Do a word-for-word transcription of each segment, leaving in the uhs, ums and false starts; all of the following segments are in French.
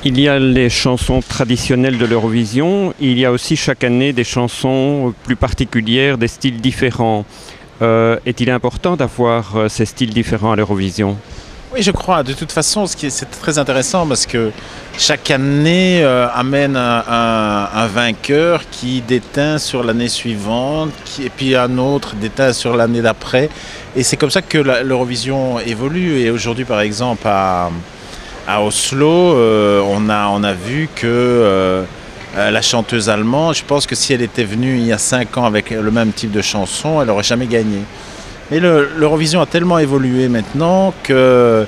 Il y a les chansons traditionnelles de l'Eurovision, il y a aussi chaque année des chansons plus particulières, des styles différents. Euh, est-il important d'avoir euh, ces styles différents à l'Eurovision? Oui, je crois. De toute façon, ce qui est, c'est très intéressant parce que chaque année euh, amène un, un- un vainqueur qui déteint sur l'année suivante, qui- et puis un autre déteint sur l'année d'après. Et c'est comme ça que la- l'Eurovision évolue. Et aujourd'hui, par exemple, à, à Oslo, euh, on a, on a vu que euh, euh, la chanteuse allemande, je pense que si elle était venue il y a cinq ans avec le même type de chanson, elle n'aurait jamais gagné. Mais le- l'Eurovision a tellement évolué maintenant que,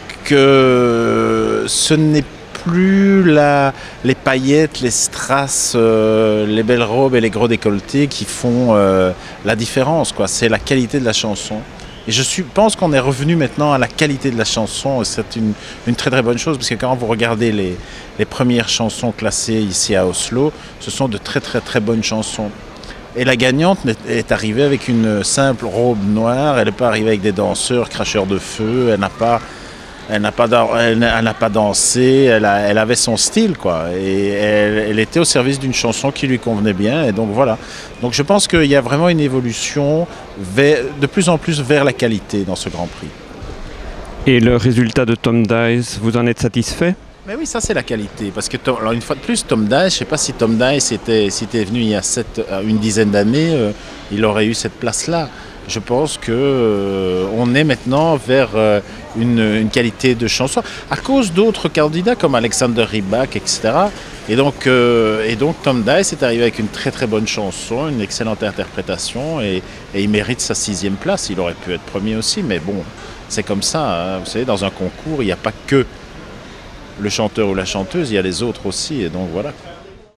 que ce n'est plus la- les paillettes, les strass, euh, les belles robes et les gros décolletés qui font euh, la différence, quoi. C'est la qualité de la chanson. Et je suis- pense qu'on est revenu maintenant à la qualité de la chanson. Et c'est une, une très très bonne chose parce que quand vous regardez les, les premières chansons classées ici à Oslo, ce sont de très très très bonnes chansons. Et la gagnante n'est- est arrivée avec une simple robe noire, elle n'est pas arrivée avec des danseurs, cracheurs de feu, elle n'a pas, elle n'a pas, dan- elle n'a elle n'a pas dansé, elle, a- elle avait son style, quoi. Et elle, elle était au service d'une chanson qui lui convenait bien, et donc voilà. Donc je pense qu'il y a vraiment une évolution vers- de plus en plus vers la qualité dans ce Grand Prix. Et le résultat de Tom Dice, vous en êtes satisfait? Mais oui, ça c'est la qualité. Parce que, Tom- alors une fois de plus, Tom Dice, je ne sais pas si Tom Dice était, s'il était venu il y a sept- euh, une dizaine d'années, euh, il aurait eu cette place-là. Je pense que euh, on est maintenant vers euh, une, une qualité de chanson à cause d'autres candidats comme Alexander Rybak, et cetera. Et donc, euh, et donc Tom Dice est arrivé avec une très très bonne chanson, une excellente interprétation et, et il mérite sa sixième place. Il aurait pu être premier aussi, mais bon, c'est comme ça, hein. Vous savez, dans un concours, il n'y a pas que le chanteur ou la chanteuse, il y a les autres aussi, et donc voilà.